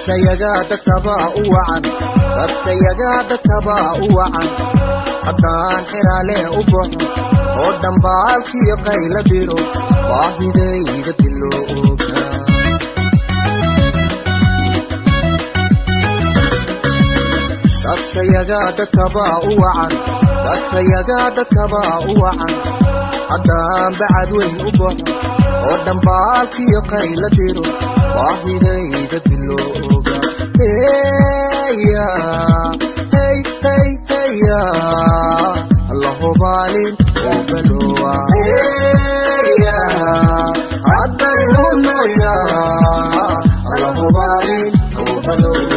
dadkayagada uwacan haddaan xiraale u baxo oo dhambaalkii qayla diro baahidayda dilooga dadkayagada uwacan haddaan bacad weyn u baxo oo dhambaalkii qayla diro baahidayda dilooga Allahu balin obaloa adayuno ya Allahu balin obaloa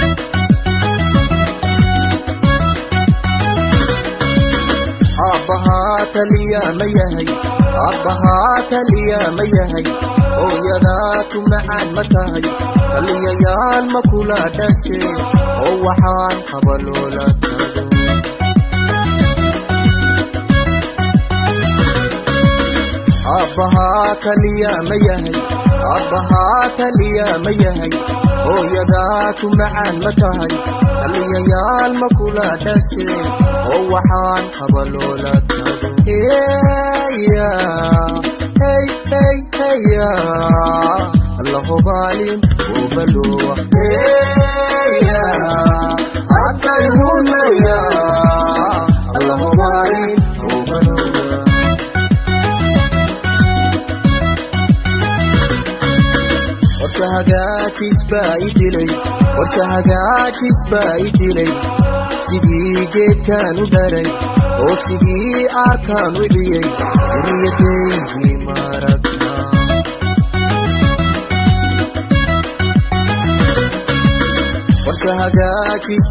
Abbaha taliya mayahay oo yadaatu macaan matahay taliyayaal makula dhashe oo waxaan qabaloola tago Abbaha taliya mayahay oo yadaatu macaan matahay taliyayaal makula dhashe oo waxaan qabaloola tago Allahu balin obaloa adayuno ya Allahu balin obaloa Warshahagaajis baa idilay sidii geedkaan u dharay oo sidii arkaan u dhiyay guriyadaydii maragna Warshahagaajis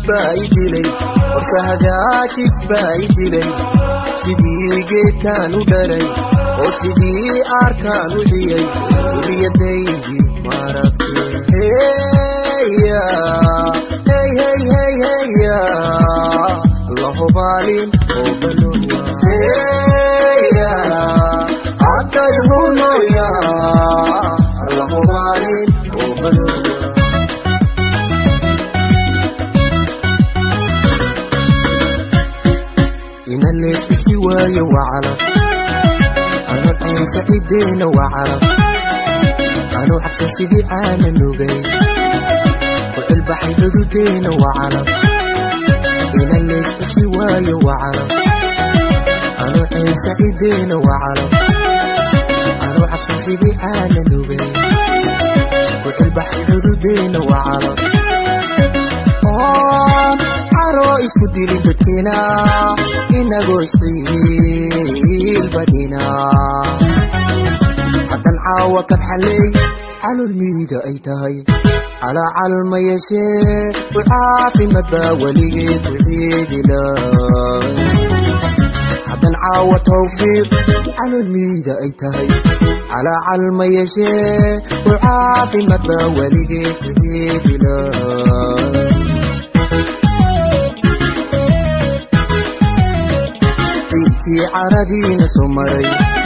baa idilay sidii geedkaan u dharay oo sidii arkaan u dhiyay guriyadaydii maragna Allahu balin obaloa adayuno ya Allahu balin obaloa inalees isi waayo wacala ana sacidina wacala ana xabsan sidii aana nugay البحر بدودين وعلم إلى الليس سواي وعلم أنا عين سعيدين وعلم أنا عبس سيدي أنا نوبي والبحر بدودين وعلم عرو اسكو ديلين تتكينا إنا قوستي البدينا حتى العاوة كبحلي على الميدة أيتهي على علم يشيء وعافي مدبا وليد وحيد الله حتى نعاوى توفيق على الميدة ايتهي على علم يشيء وعافي مدبا وليد وحيد الله تلكي عردين سمري